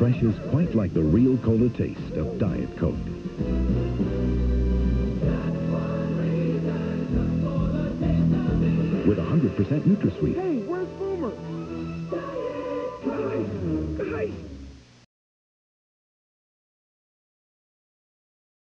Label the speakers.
Speaker 1: refreshes quite like the real cola taste of Diet Coke. With 100% NutraSweet.